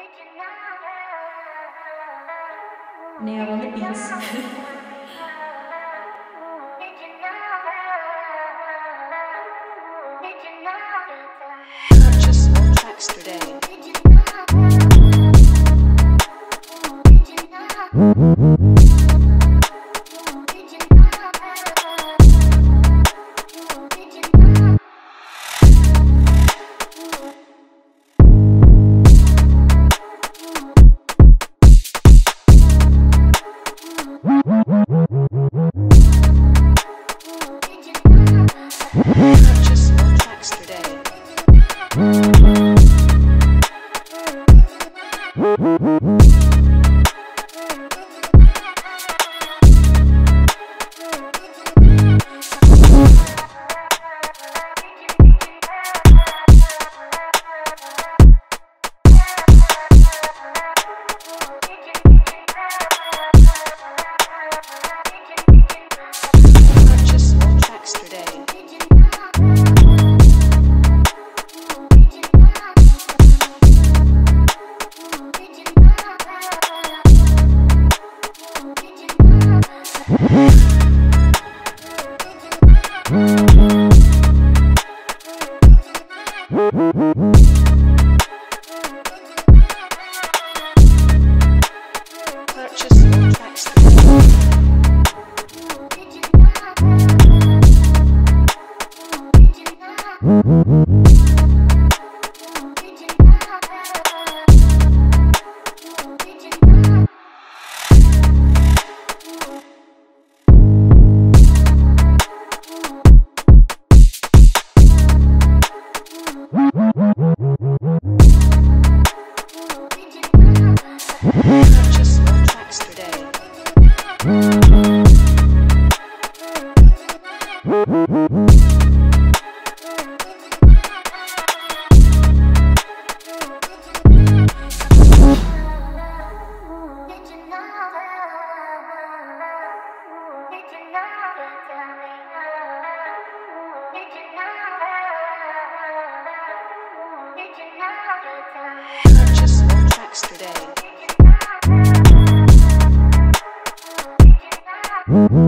Nail on the beats. Purchase all tracks today. Purchase all tracks today. Purchase all tracks today. Purchase all tracks today. Purchase all tracks today. Purchase all tracks today.